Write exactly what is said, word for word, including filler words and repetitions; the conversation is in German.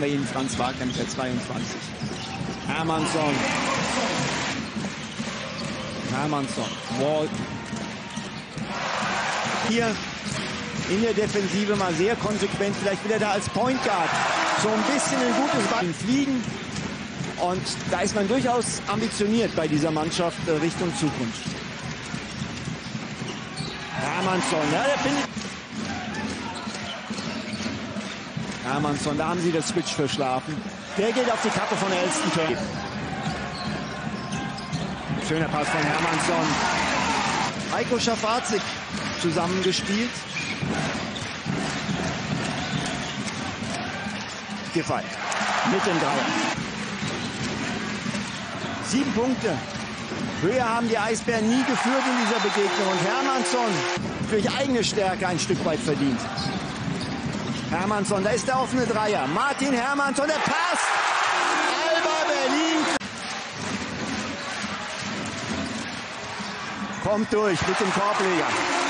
wir ihn, Franz Wagner mit der zweiundzwanzig. Hermannsson. Hermannsson. Wall. Hier in der Defensive mal sehr konsequent. Vielleicht will er da als Point Guard so ein bisschen ein gutes Ball fliegen. Und da ist man durchaus ambitioniert bei dieser Mannschaft äh, Richtung Zukunft. Hermannsson, ja, der findet. Hermannsson, da haben sie das Switch verschlafen. Der geht auf die Kappe von Elston Turner. Schöner Pass von Hermannsson. Heiko Schafazik zusammengespielt. Giffey mit dem Dreier. Sieben Punkte. Höher haben die Eisbären nie geführt in dieser Begegnung. Und Hermannsson durch eigene Stärke ein Stück weit verdient. Hermannsson, da ist der offene Dreier. Martin Hermannsson, der passt. Alba Berlin kommt durch mit dem Korbleger.